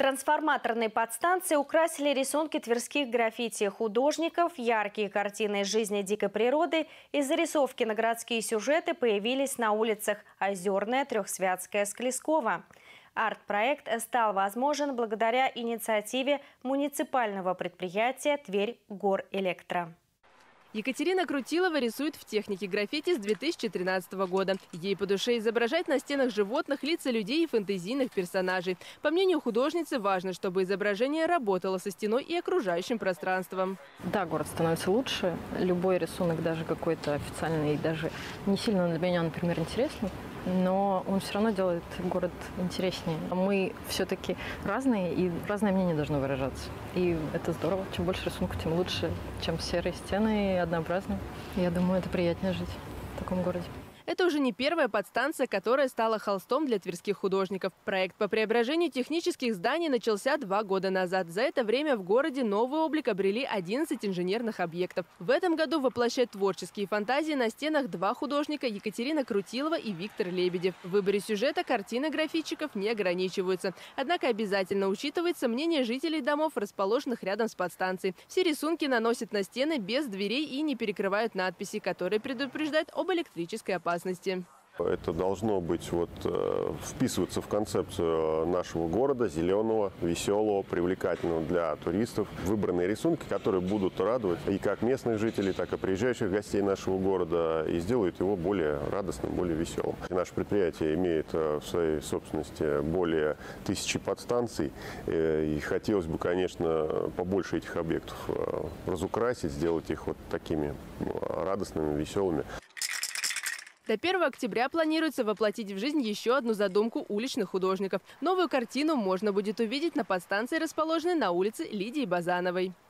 Трансформаторные подстанции украсили рисунки тверских граффити-художников, яркие картины из жизни дикой природы и зарисовки на городские сюжеты появились на улицах Озерная, Трехсвятская, Склизкова. Арт-проект стал возможен благодаря инициативе муниципального предприятия «Тверь-Горэлектро». Екатерина Крутилова рисует в технике граффити с 2013 года. Ей по душе изображать на стенах животных, лица людей и фэнтезийных персонажей. По мнению художницы, важно, чтобы изображение работало со стеной и окружающим пространством. Да, город становится лучше. Любой рисунок, даже какой-то официальный, даже не сильно для меня, например, интересный, но он все равно делает город интереснее. Мы все-таки разные, и разное мнение должно выражаться. И это здорово. Чем больше рисунков, тем лучше, чем серые стены и однообразные. Я думаю, это приятнее жить в таком городе. Это уже не первая подстанция, которая стала холстом для тверских художников. Проект по преображению технических зданий начался 2 года назад. За это время в городе новый облик обрели 11 инженерных объектов. В этом году воплощают творческие фантазии на стенах 2 художника – Екатерина Крутилова и Виктор Лебедев. В выборе сюжета картины граффитчиков не ограничиваются. Однако обязательно учитывается мнение жителей домов, расположенных рядом с подстанцией. Все рисунки наносят на стены без дверей и не перекрывают надписи, которые предупреждают об электрической опасности. Это должно быть вписываться в концепцию нашего города, зеленого, веселого, привлекательного для туристов. Выбранные рисунки, которые будут радовать и как местных жителей, так и приезжающих гостей нашего города и сделают его более радостным, более веселым. Наше предприятие имеет в своей собственности более 1000 подстанций. И хотелось бы, конечно, побольше этих объектов разукрасить, сделать их вот такими радостными, веселыми. До 1 октября планируется воплотить в жизнь еще одну задумку уличных художников. Новую картину можно будет увидеть на подстанции, расположенной на улице Лидии Базановой.